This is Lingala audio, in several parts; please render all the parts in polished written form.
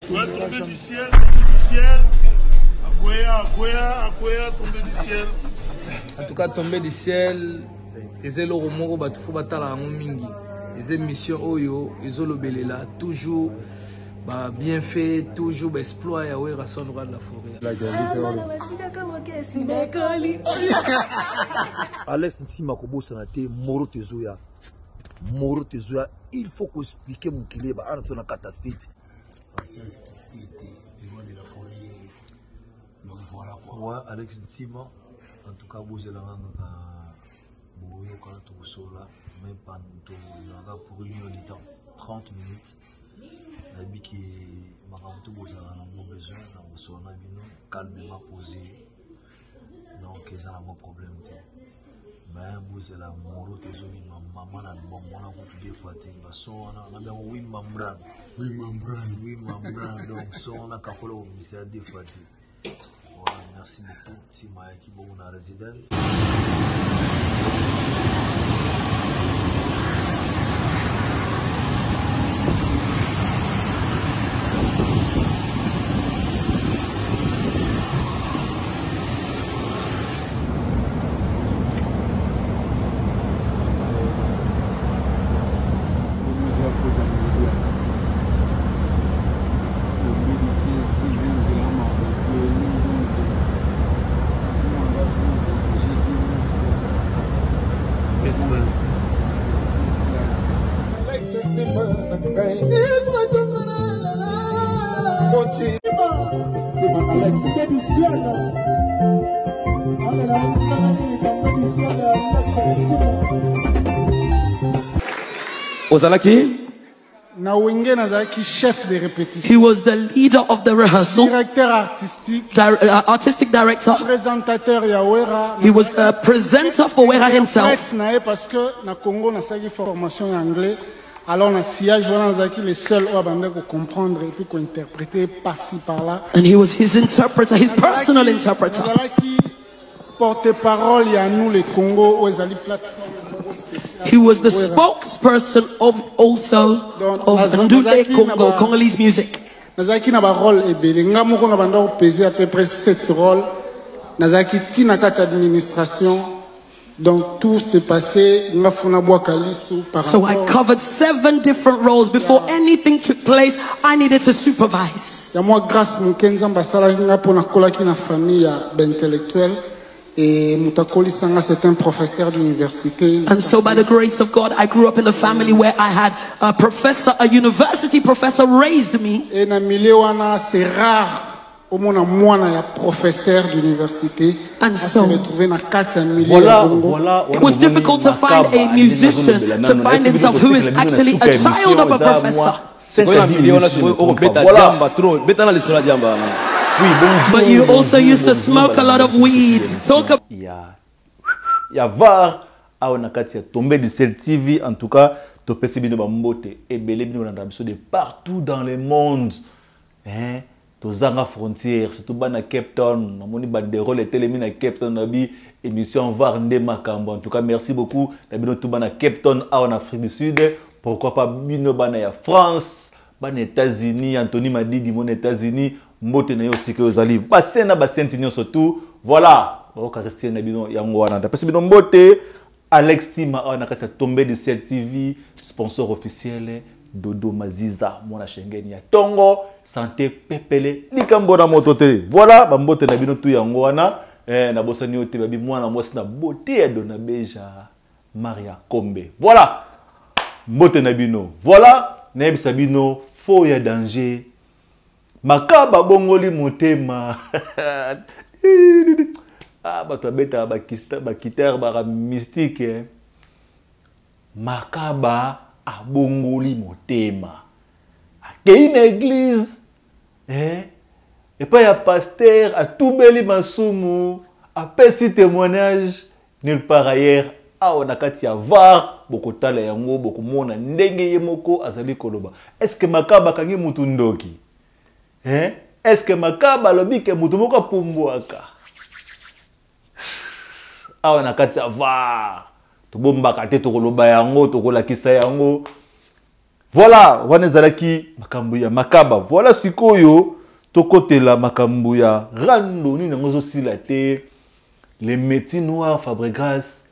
Ouais, tombé du ciel, tombé du ciel. Akwea, tombé du ciel. En tout cas, tombé du ciel. Et le romoro batufo batala mingi. Et mission oyo, ezolobelela toujours bien fait, toujours exploit ya wera son roi de la forêt. Alex Ntima kobosa na te Moro Tezoya. Moro Tezoya, il faut qu'on explique mon kilé ba ana tona catastrophe. Ancien loin de la forêt. Donc voilà quoi. Ouais, Alex Ntima en tout cas boze la boyo quand tout sola même pas tout là pour une heure de temps 30 minutes. La bi qui makamuto boza na mon besoin na sona bino calmement posé. Donc ils ont un problème. Mais vous la Moro Tezoya maman na bon mona ko tout fois te ba so na bien oui membran donc so na kakolo ministère des fois te. Voilà, merci beaucoup Tima qui bon na résident. Ozalaki? Chef de répétition. He was the leader of the rehearsal. Directeur artistique. Artistic director. Présentateur Yawera. He was the presenter for Wera himself. Parce que na Congo na sagi formation en anglais. Alors na siège wana zaki les seuls ou abandé ko comprendre et puis ko interpréter par-ci par-là. And he was his interpreter, his personal interpreter. Porte-parole ya nous les Congo ou ezali plateforme. He was the spokesperson of Ndule Congo, Congolese music. Nazaki na ba rôle ebele nga moko na banda peser à peu près 7 rôles. Nazaki tina kati administration. Donc tout s'est passé nga funa bwa kalisu par So I covered 7 different roles before anything took place. I needed to supervise. Ya moi grâce mukenza mbasala nga pona kolaki na famille ya intellectuel. Et Mutakoli Sanga, c'est un professeur d'université. And so by the grace of God, I grew up in a family where I had a professor, a university professor raised me. Et na milieu wana c'est rare au monde moi na professeur d'université. And so voilà, it was difficult to find a musician to find himself who is actually a child of a professor. But you also used to smoke a lot of weed. Ya var a onakati ya tombé du Ciel TV en tout cas to pesi bino ba mbote e belé bino na biso de partout dans le monde. Hein, to zanga frontière surtout bana Cape Town, na moni banderole telemi na Cape Town na bi émission var nde makambo. En tout cas merci beaucoup na bino tout bana Cape Town en Afrique du Sud, pourquoi pas bino bana ya France, bana États-Unis, Anthony Madidi mon États-Unis. Mbote na yo sike ozali basena basenti nyonso tout voilà oka rester na bino yango wana parce bino mbote Alex Ntima on a kata tombé du Ciel TV sponsor officiel Dodo Maziza mona Schengen ya Tongo santé pepele likambo na motote voilà ba mbote na bino tout yango wana na bosani ote babi mwana mwasi na beauté ya Dona Beja Maria Kombe voilà mbote na bino voilà na yebisa bino faux ya danger makaba bongoli motema ah bato beta ba guitare ba mystique makaba abongoli motema akei na église et pas ya pasteur a toubeli masumu a pesi témoignage nulle part ailleurs a on a kati ya var bokotala yango bokomona ndenge ye moko azali koloba est-ce que makaba kangi mutu ndoki est-ce que makaba lobi ke mutu moko pumbwaka awa na kati ya var tobombaka te tokoloba yango tokolakisa yango Voilà, wana ezalaki makambo ya makaba. Voilà sikoyo tokotela makambo ya rando ni nango zo sila te. Les métiers noirs Fabregas.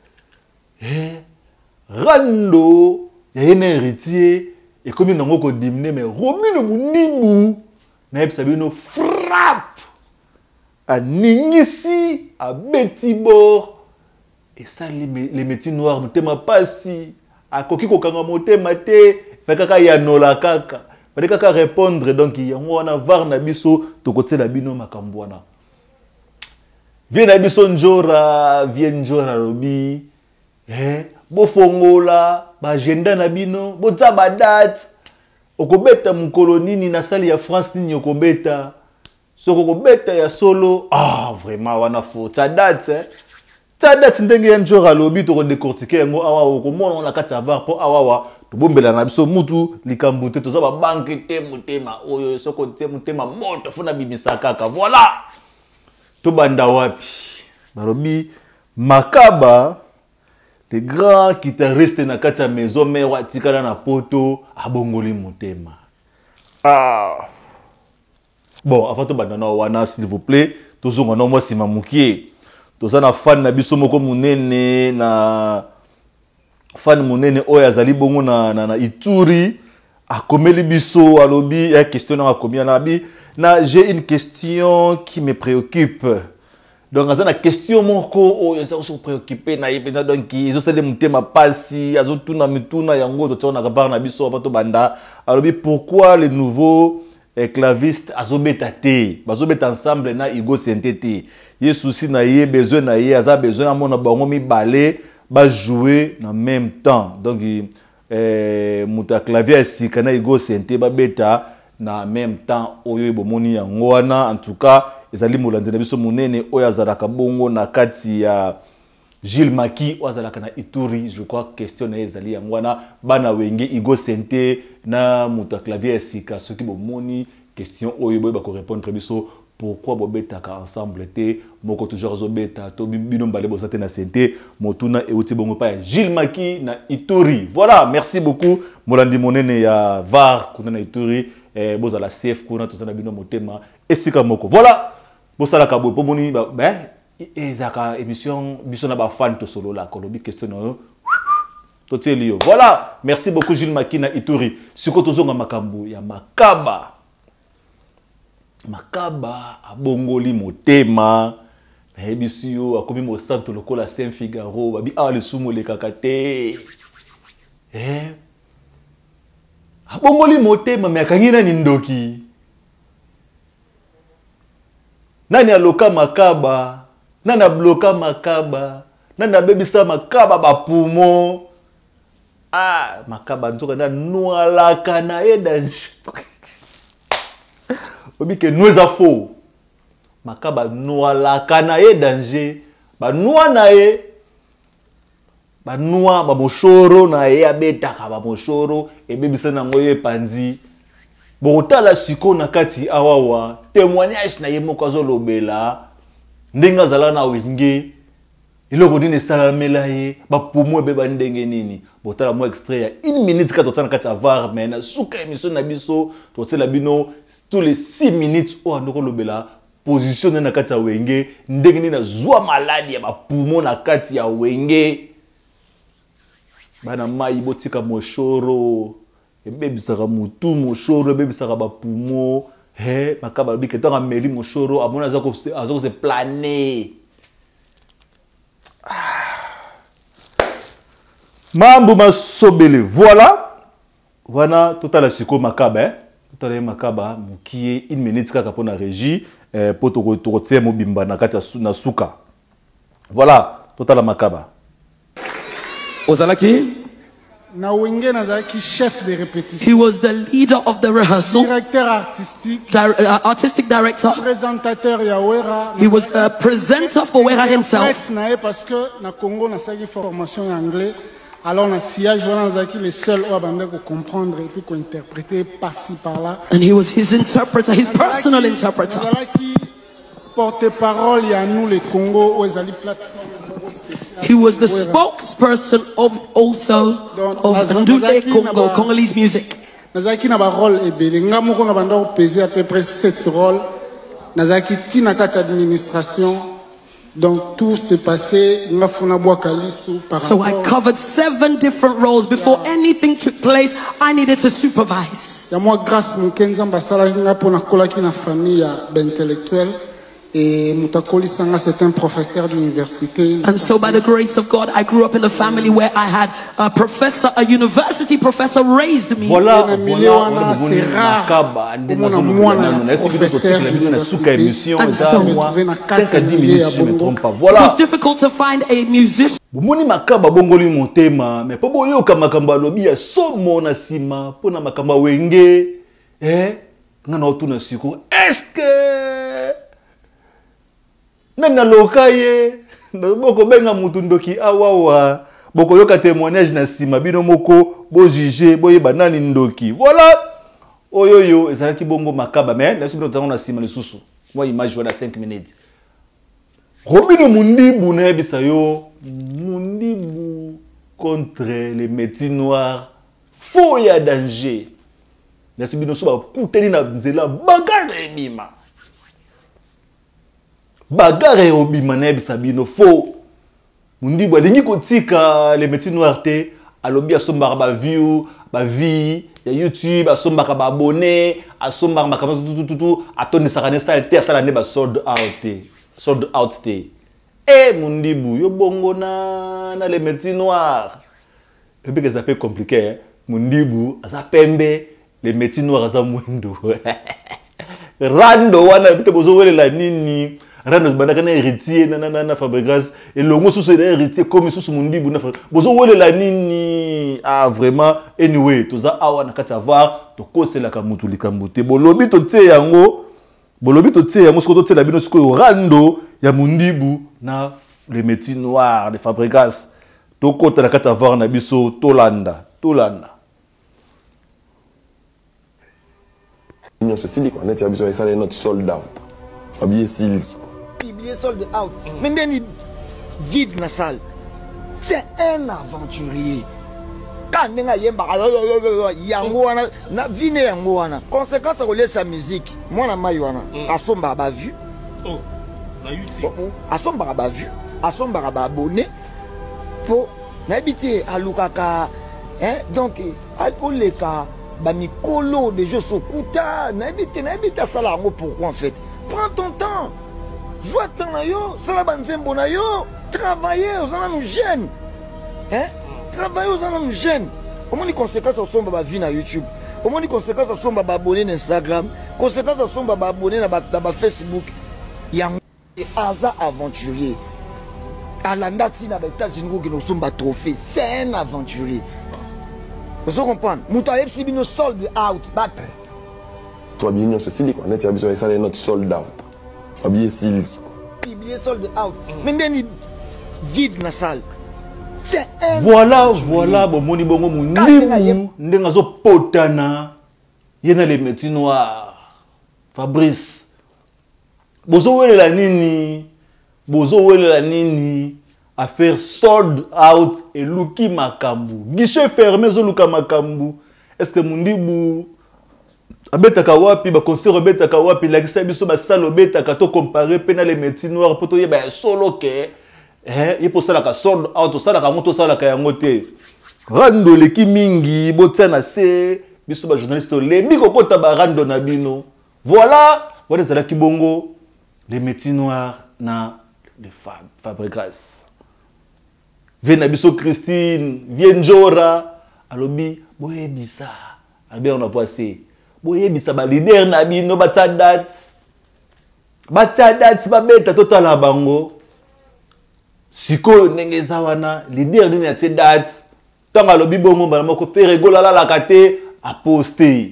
Rando ya yene héritier et comme nango ko dimne mais Romino Munibu na yebisa bino frappe à Ningisi à Betibor et ça les métiers noirs motema pasi a koki ko kanga motema te kaka ya nola kaka fallait kaka répondre donc yango wana var na biso to côté la bino makambo wana vient na biso njora vient njora robi bo fongola ba agenda na bino bo tsa ba date okobeta mukolo nini na sali ya France nini okobeta soko kobeta ya solo vraiment wana fo tsa date ndenge ya njora lobi to ko décortiquer ngo awa okomona na kati ya var po awa to bombela na biso mutu likambu te to za ba banque te mutema oyo soko te mutema moto funa bibisa kaka voilà to banda wapi barobi makaba les grands guitaristes na kati ya maison mère atikala na poto abongoli mutema bon avant to banda na wana s'il vous plaît tozonga na moi sima mukie toza na fan na biso moko munene na fan munene oyo azali bongo na Ituri akomeli biso alobi ya question na akomia na bi na j'ai une question qui me préoccupe donc azana question moko oyo ça se préoccuper na yebena donc izo sele mutema pasi azo tuna mituna yango to tona ka par na biso bato banda alobi pourquoi les nouveaux clavistes azobeta te bazobeta ensemble na Igo Sentete ye souci na ye besoin na ye aza besoin amona bango mi balé ba jouer en même temps donc muta clavier sika na Igo Sente ba beta na même temps oyo bomoni yango wana en tout cas ezali molandi na biso munene oyo azalaka bongo na kati ya Gilles Maki oyo azalaka na Ituri je crois question na ezali yango wana bana wenge Igo Sente na muta clavier sika soki bomoni question oyo boye ba ko répondre biso pourquoi bobetaka ensemble te moko toujours azobeta to bino mbale bosate na Sente motuna euti bongo pa Gilles Maki na Ituri voilà merci beaucoup molandi monene ya VAR kuna na Ituri bozala CF kuna tozana bino motema esika moko voilà bosala kabo po moni ezaka émission biso na ba fan to solo la kolobi question na to telio voilà merci beaucoup Gilles Maki na Ituri siko tozonga makambo ya makaba abongoli motema na hebisio akomi mo santo lokola Saint Figaro babi le sumo le kakate abongoli motema me akangina ni ndoki nani aloka makaba nani abloka makaba nani abebisa makaba bapumo makaba nzoka na nwalaka na eda obi ke nouza faux makaba nwalaka na ye danger ba noa na ye ba noa ba moshoro na ye abetaka ba moshoro ebebisa nango ye panzi botala siko na kati awawa témoignage na ye moko azolobela ndenga zala na wenge iloko dine salamela ye ba poumon beba ndenge nini botala mo extrait ya 1 minute ka totana kati avar mais na suka émission na biso totela bino tous les 6 minutes o andoko lobela position na kati ya wenge ndenge nini na zwa maladi ya ba poumon na kati ya wenge bana mai botika moshoro ebebisaka mutu moshoro ebebisaka ba poumon makaba bike to meli moshoro amona azako se planer mambo masobele voilà total siko makaba total makaba mukie 1 minute kaka pona régie poto to tse mobimba na kati na suka voilà total makaba Ozalaki na wenge nazaki chef de répétition. He was the leader of the rehearsal, Directeur artistique, artistic director. Présentateur ya Wera. He was the presenter for Wera himself. Parce que na Congo na saki formation en anglais. Alors na siège wana nazaki le seul au bande ko comprendre et puis ko interpréter par-ci par-là. And he was his interpreter, his personal interpreter. Nazaki porte-parole ya nous les Congo aux ali plateforme. He was the spokesperson of also of Ndule Congo, Congolese music. nazaki na ba rôle ebele nga moko na banda peser à peu près 7 rôles nazaki tina kati administration donc tout s'est passé nga funa bwa kalisu par So I covered 7 different roles before anything took place. I needed to supervise. ya moi grâce mukenza mbasala nga pona kolaki na famille ya intellectuel. Et Mutakoli Sanga, c'est un professeur d'université. And so by the grace of God, I grew up in a family where I had a professor, a university professor raised me. Voilà, c'est rare. It was difficult to find a musician. Bomoni makaba bongoli motema, mais po boyoka makamba lobi ya somo na sima, pona makamba wenge, ngana otuna siko. Est-ce que nanga lokaye boko benga mutu ndoki awawa boko yoka témoignage na sima bino moko bo juger boyeba nani ndoki voilà oyoyo ezalaki bongo makaba mais na sima tanga na sima lisusu moi image voilà 5 minutes Robino Mundibu na yebisa yo Mundibu contre les métiers noirs faux ya danger na sibino so ba kuteli na nzela bagare bima bagare obima na yebisa bino faux Mundibu alingi kotika les métiers noirs te alobi asombaka ba view ba vie ya YouTube asombaka ba abonné asombaka makambo tututu atonisaka ne salte asala ne ba sold out te Mundibu yo bongo na les métiers noirs et puis que ça fait compliqué Mundibu asa pembe les métiers noirs asa mwendo rando wana bite bozo wele la nini rando bandaka na héritier na Fabregas et longo sous c'est héritier comme sous Mundibu na bozo wele la nini vraiment anyway toza awa na kati avoir to kosela ka mutu likambote bolobi to tie yango siko to la bino siko rando ya Mundibu na les métiers noirs de Fabregas to kota la kati avoir na biso tolanda Union Socialiste, on est besoin de notre sold out. Habillé style. Habillé sold out. Mais il vide dans la salle. C'est un aventurier. Quand il y a na vine yango wana. Conséquence relais sa musique. Moi na maywana. Asomba ba vu. Oh. Na YouTube. Asomba ba vu. Asomba ba abonné. Faut n'habiter à Lukaka. Donc alcooleka Bamikolo, des jeux Sokuta, n'habite à Salango, pourquoi en fait? Prends ton temps, joue ton ayo, Salabanzembo nayo, travaillez aux gens nous gênent. Travaillez aux gens nous gênent. Comment les conséquences sont ma vie sur YouTube? Comment les conséquences sont ma abonné sur Instagram? Conséquences sont ma abonné dans Facebook? Il y a un hasard aventurier. À la date, dans les États-Unis, qui nous sont ma trophée, c'est un aventurier. Vous comprenez? Moutaïeb si nous sold out. Toi, bien, on se dit qu'on est besoin de notre sold out. Habillé style. Habillé sold out. Mais il vide dans la salle. C'est un. Voilà, bon, moni bongo Mundibu, ndengazo potana, yena les métiers noirs. Fabrice. Bozo wele la nini. À faire sold out et Luki Makambu. Guichet fermé zo Luka Makambu. Est-ce que Mundibu abeta kawapi ba concert abeta kawapi la kisa biso ba salo beta ka to comparer pena les métiers noirs poto ye ba solo ke ye pour ça la sold out ça la ka moto ça la ka yango te. Rando leki mingi botsana se biso ba journaliste le biko kota ba rando na bino. Voilà za ki bongo les métiers noirs na les Fabregas. Venabiso Christine, Vienjora, alobi, boye bisa, albi on a voici, boye bisa ba leader na bino batadat babeta total la bango, siko nengeza wana leader ni ati dat, tanga alobi bongo ba moko faire rigola la kate a poster,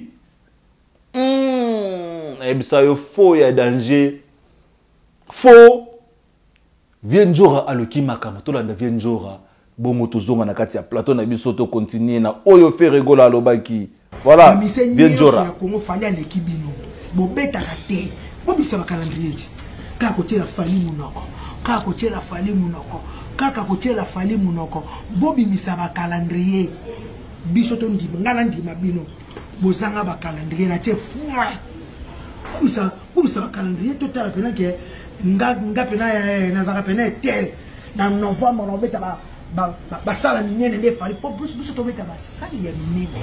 bisa yo faux ya danger, faux. Vienjora aloki makama to landa Vienjora bongo tozonga na kati ya plateau na biso to continuer na oyo fait rigola alobaki voilà Vienjora Kongo fali aleki bino bobeta kate bobisa ba calendrier ka ko tela fali munoko bobi misa ba calendrier biso to ndima ngana ndima bino bozanga ba calendrier na tie fuma bisa ba calendrier total pena ke nga pena na zaka pena tel na novembre on beta ba sala minene nde fali po buso to beta ba sali ya minene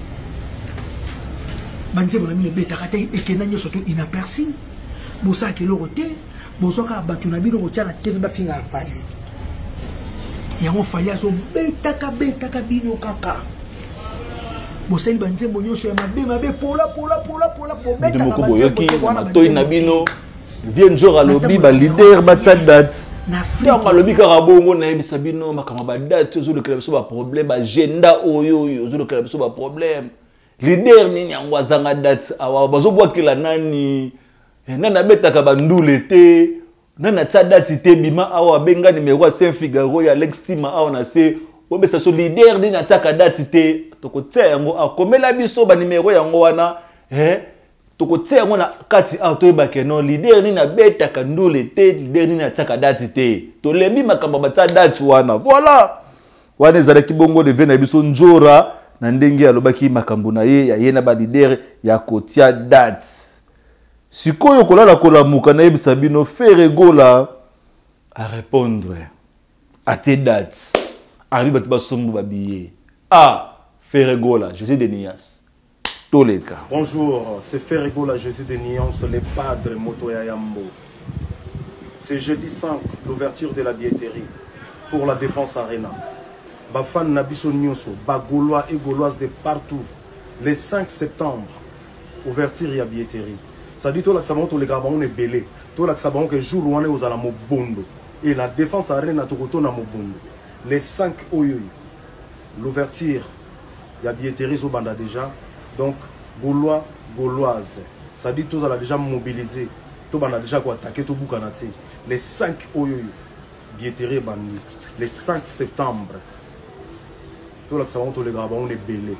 banze bona mine beta kata ekena nyoso to inaperçu bosa ke lo roté bosoka batu na bino ko tjana tebe ba finga fali yango fali azo beta ka bino kaka boseli banze monyoso ya mabe pola beta ka banze toy na bino vient jour à lobby ba leader ba date ntango alobi kaka bongo nayebisa bino makambo badate ozolekela biso baproblème agenda oyo ozolekela biso baproblème leader nini yango azanga date awa bazobwakela nani nani abetaka bandule te nani atia date te bima awa abenga numéro ya Saint Figaro ya Lextima awa na se obesa so leader nini atiaka date te tokotia yango akomela biso banimero yango wana tokotia yango na kati toyebake no leader nini abetaka ndule te leader nini atiaka date te tolembi makambo batia date wana voilà wana ezalaki bongo devie na biso njora na ndenge alobaki makambo na ye ya ye na balider ya kotia date sikoyo kolala kolamuka na yebisa bino Ferregola à répondre à tes dates arrive bato basombo babiye Ferregola José Denias Toleka. Bonjour, c'est Ferregola José Denias, les padres Motoya Yambo. C'est jeudi 5, l'ouverture de la billetterie pour la Défense Arena. Bafan Nabiso Nyoso, Bagaulois et Gauloises de partout. Le 5 septembre, ouverture de la billetterie. Ça dit tout l'accent tous les gabons est belé. Tout l'accent que jour où on est aux Alamobondo. Et la Défense Arena Tokoto Namobondo. Les 5 Oyoy. L'ouverture de la billetterie au Banda déjà. Donc, Gaulois, Gauloises. Ça dit tous à déjà mobilisé. Tout le monde a déjà attaqué tout Boukanati. Les 5 Oyoy. Billetterie Bandi. Les 5 septembre. Tout l'accent tous les gabons est belé.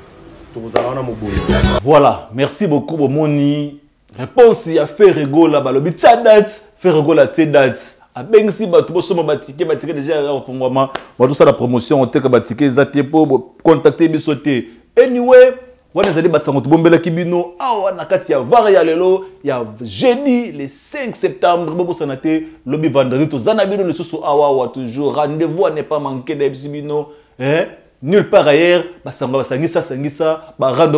Voilà, merci beaucoup Bomoni. Réponse ya Ferregola balobi tsa date, Ferregola tsa date. Abengsi bato bosoma batike déjà ya fongwama, bato sa la promotion on teka batike zaté po contacter biso te. Anyway, wana zali basango to bombela kibino awa na kati ya var ya lelo ya jeudi le 5 septembre bobo sanate lobi vendredi to zana bino le soso awa toujours rendez-vous à ne pas manquer de bino nulle part ailleurs basango basangisa barando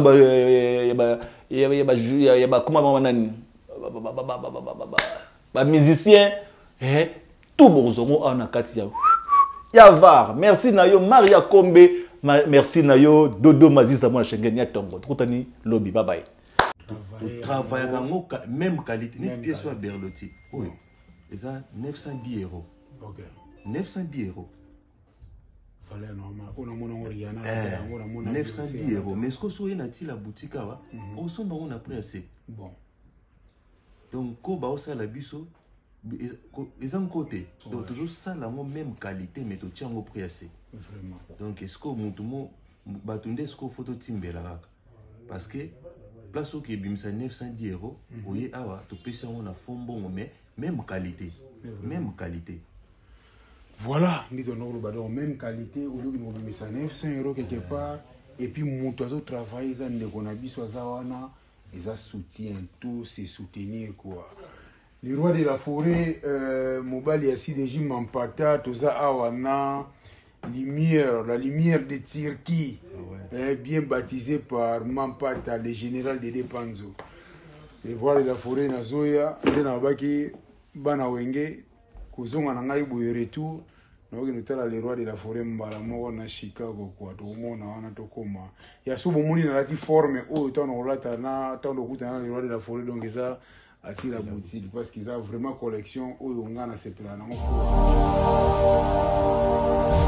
ba musicien tout bonzongo na kati ya var. Merci nayo Maria Kombe, merci nayo Dodo Maziza mwana Schengen ya tongo tukutani lobby. Bye bye. Travailler même qualité ni pièce à Berlotti. Oui. Et ça 910 €. OK. 910 €. Fallait normal. On a mon Oriana, 910 €. Mais ce que soit na la boutique là, on s'en on a pris assez. Bon. Donc ko ba osa la biso ils ont côté. Donc toujours ça la même qualité mais to tiango prix assez. Vraiment. Donc est-ce que mutumo batunde est-ce que photo timbela parce que place au qui bimsa 910 €, oye awa to pesa on a fond bon mais même qualité. Même qualité. Voilà, nous avons même qualité, au lieu de nous mettre 900 € quelque part, et puis nous avons travaillé, nous avons soutien, tout c'est soutenir quoi. Les rois de la forêt, Mobali a si déjà m'empata, tout ça awana, lumière, la lumière de Turquie, bien baptisé par Mampata, le général de Depanzo. Les rois de la forêt, Nazoya, Denabaki, Banawenge. Kuzonga na ngai boye retour na oki notala le roi de la forêt mbala moko na Chicago kwa to mona wana to koma ya so bomuni na lati forme o to na olata na to kuta na le roi de la forêt donc ça attire la boutique parce qu'ils a vraiment collection o yonga na sepela na